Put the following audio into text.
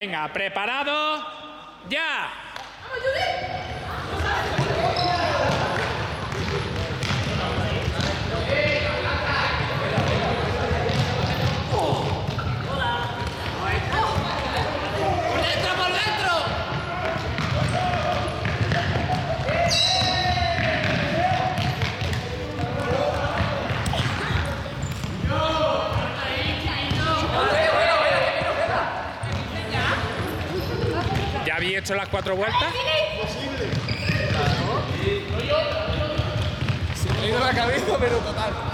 Venga, preparado, ya. ¿Ya habéis hecho las 4 vueltas? Se me ha ido la cabeza, pero total.